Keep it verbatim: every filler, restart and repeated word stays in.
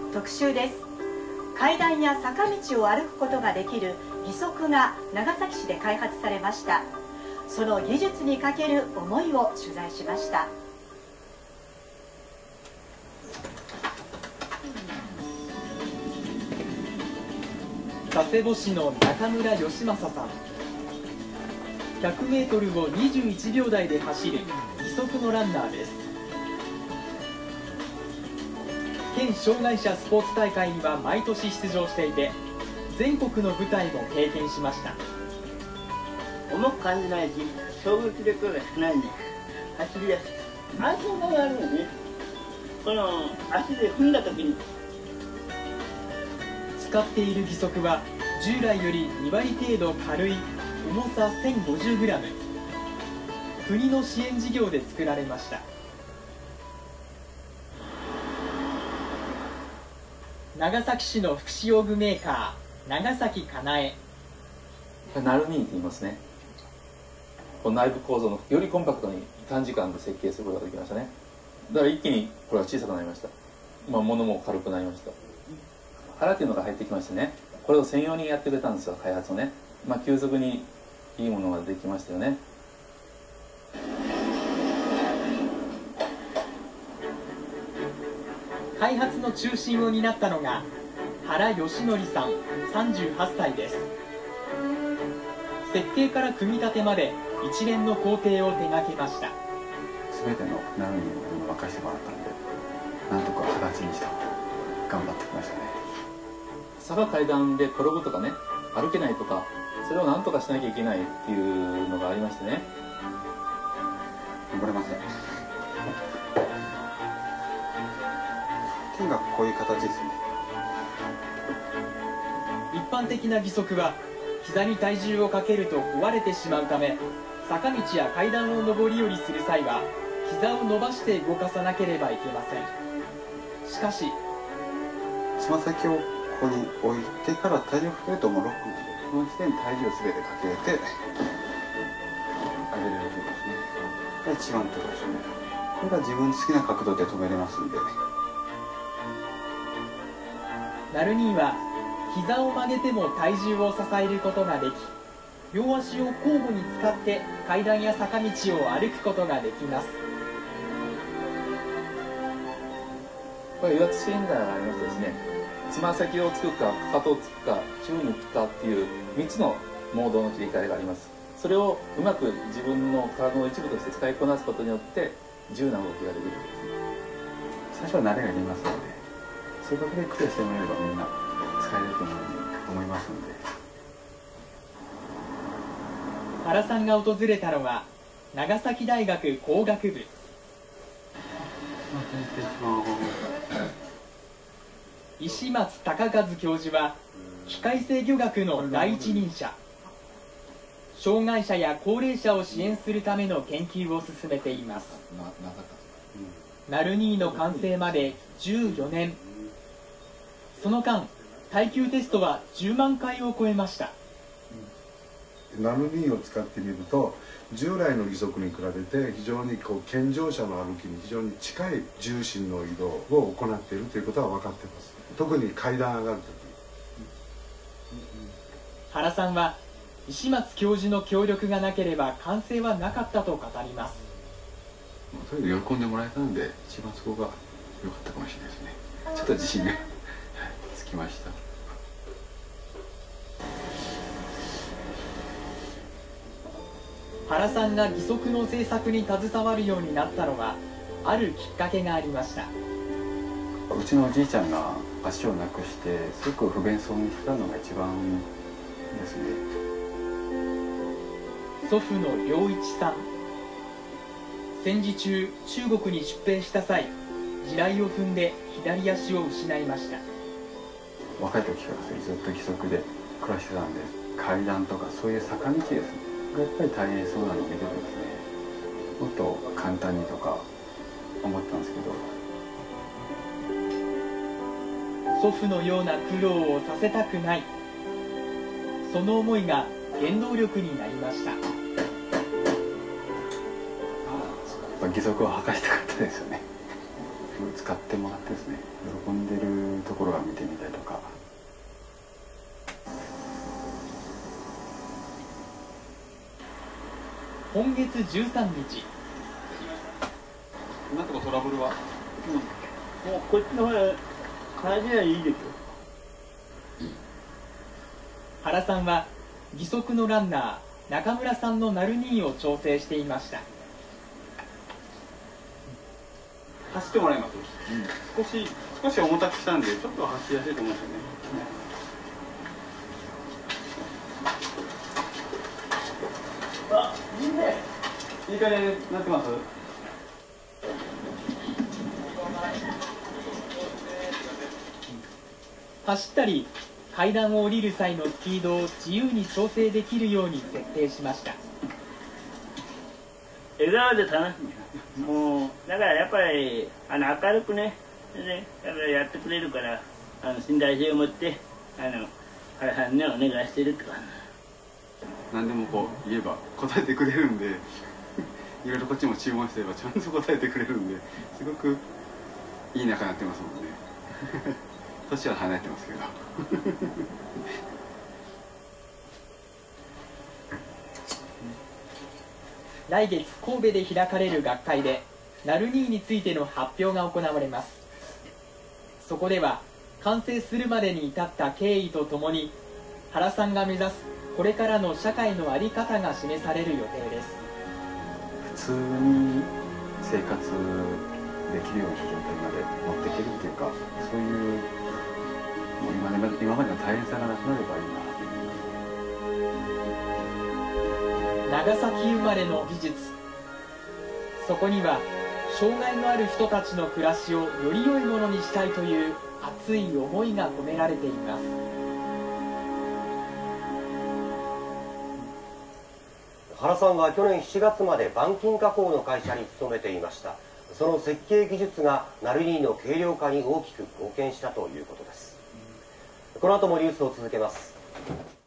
特集です。階段や坂道を歩くことができる義足が長崎市で開発されました。その技術にかける思いを取材しました。 佐世保市の中村義正さん、ひゃくメートルをにじゅういちびょうだいで走る義足のランナーです。県障害者スポーツ大会には毎年出場していて、全国の舞台も経験しました。 重く感じないし、衝撃力が少ないんで走りやすい。安心感があるのね。この足で踏んだ時に使っている義足は従来よりにわり程度軽い重さ せんごじゅうグラム、 国の支援事業で作られました。長崎市の福祉用具メーカー長崎かなえ、 ナルミーと言いますね。この内部構造のよりコンパクトに短時間で設計することができましたね。だから一気にこれは小さくなりました。まあ、物も軽くなりました。腹というのが入ってきましてね、これを専用にやってくれたんですよ、開発をね。まあ、急速にいいものができましたよね。 開発の中心を担ったのが原義則さんさんじゅうはっさいです。設計から組み立てまで一連の工程を手掛けました。 全てのナルミを任せてもらったので、なんとか形にした頑張ってきましたね。 坂階段で転ぶとかね、歩けないとか、それを何とかしなきゃいけないっていうのがありましてね。 登れません。剣がこういう形ですね。 一般的な義足は膝に体重をかけると壊れてしまうため、坂道や階段を上り下りする際は膝を伸ばして動かさなければいけません。しかしつま先をここに置いてから体重をかけるともうロックこの時点で体重を全てかけて上げれるわけですね。これ一番のところですね。これが自分の好きな角度で止めれますんで。 ナルニーは膝を曲げても体重を支えることができ、両足を交互に使って階段や坂道を歩くことができます。 これ油圧シリンダーがありましてですね、つま先をつくかかかとをつくか宙に浮くかっていうみっつのモードの切り替えがあります。それをうまく自分の体の一部として使いこなすことによって自由な動きができるんです。 最初は慣れがいりますので、それだけでクリアしてもらえればみんな使えると思いますので。 原さんが訪れたのは長崎大学工学部。石松隆和教授は機械制御学の第一人者。障害者や高齢者を支援するための研究を進めています。ナルニーの完成までじゅうよねん。その間耐久テストはじゅうまんかいを超えました。 ナルニーを使ってみると従来の義足に比べて非常にこう健常者の歩きに非常に近い重心の移動を行っているということは分かっています。特に階段上がるとき。 原さんは石松教授の協力がなければ完成はなかったと語ります。 とにかく喜んでもらえたので一番そこが良かったかもしれないですね。ちょっと自信がつきました。 原さんが義足の製作に携わるようになったのはあるきっかけがありました。 うちのおじいちゃんが足をなくしてすごく不便そうにしてたのが一番ですね。 祖父の良一さん、戦時中中国に出兵した際地雷を踏んで左足を失いました。 若い時からずっと義足で暮らしてたんで、階段とかそういう坂道ですねやっぱり大変そうなのを見ててですね、もっと簡単にとか思ったんですけど、 祖父のような苦労をさせたくない、その思いが原動力になりました。 やっぱ義足を履かしたかったですよね。 使ってもらってですね、喜んでるところが見てみたいとか。 今月じゅうさんにち、 なんとかトラブルは、 うん、もうこっちの方が感じはいいですよ。 原さんは義足のランナー中村さんのナルニーを調整していました。 走ってもらいます、うん、少し少し重たくしたんでちょっと走りやすいと思うんですよね、 うん、あ、いいね。 いい感じになってます。 走ったり階段を降りる際のスピードを自由に調整できるように設定しました。 笑顔で楽しい。もうだからやっぱりあの明るくね、ね、やっぱりやってくれるから、あの信頼性を持ってあの原さんにお願いしてるって感じ。 何でもこう言えば答えてくれるんでいろいろこっちも注文してればちゃんと答えてくれるんですごくいい仲になってますもんね年は離れてますけど来月神戸で開かれる学会でナルニーについての発表が行われます。そこでは完成するまでに至った経緯とともに原さんが目指すこれからの社会の在り方が示される予定です。 普通に生活できるような状態まで持っていけるっていうか、そういうもう今まで今までの大変さがなくなればいいな。 長崎生まれの技術、そこには障害のある人たちの暮らしをより良いものにしたいという熱い思いが込められています。 原さんは去年しちがつまで板金加工の会社に勤めていました。その設計技術がナルニーの軽量化に大きく貢献したということです。この後もニュースを続けます。